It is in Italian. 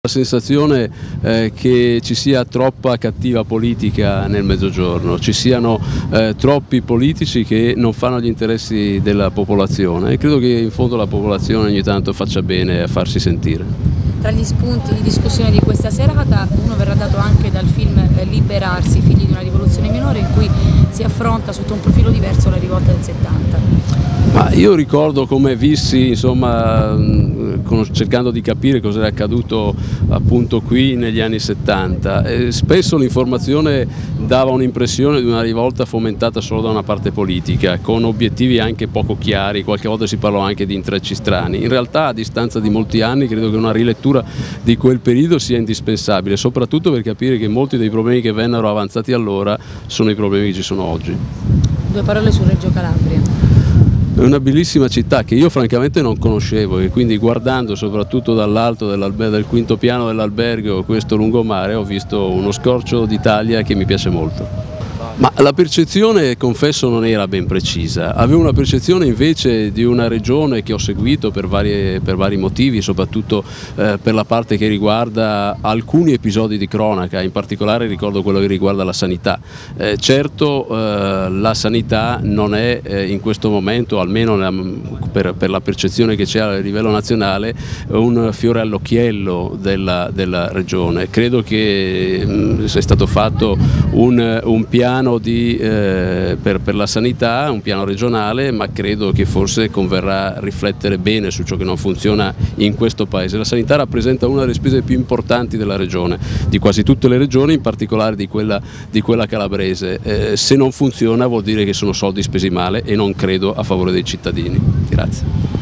La sensazione che ci sia troppa cattiva politica nel Mezzogiorno, ci siano troppi politici che non fanno gli interessi della popolazione e credo che in fondo la popolazione ogni tanto faccia bene a farsi sentire. Tra gli spunti di discussione di questa serata uno verrà dato anche dal film Liberarsi, figli di una rivoluzione minore, in cui si affronta sotto un profilo diverso la rivolta del 70. Ma io ricordo come vissi, insomma, cercando di capire cosa era accaduto appunto qui negli anni 70. Spesso l'informazione dava un'impressione di una rivolta fomentata solo da una parte politica, con obiettivi anche poco chiari, qualche volta si parlò anche di intrecci strani. In realtà, a distanza di molti anni, credo che una rilettura di quel periodo sia indispensabile, soprattutto per capire che molti dei problemi che vennero avanzati allora sono i problemi che ci sono oggi. Due parole su Reggio Calabria. È una bellissima città che io francamente non conoscevo e quindi guardando soprattutto dall'alto del quinto piano dell'albergo questo lungomare ho visto uno scorcio d'Italia che mi piace molto. Ma la percezione, confesso, non era ben precisa. Avevo una percezione invece di una regione che ho seguito per vari motivi, soprattutto per la parte che riguarda alcuni episodi di cronaca, in particolare ricordo quello che riguarda la sanità. Certo la sanità non è in questo momento, almeno per la percezione che c'è a livello nazionale, un fiore all'occhiello della regione. Credo che sia stato fatto un piano per la sanità, un piano regionale, ma credo che forse converrà riflettere bene su ciò che non funziona in questo paese. La sanità rappresenta una delle spese più importanti della regione, di quasi tutte le regioni, in particolare di quella calabrese. Se non funziona vuol dire che sono soldi spesi male e non credo a favore dei cittadini. Grazie.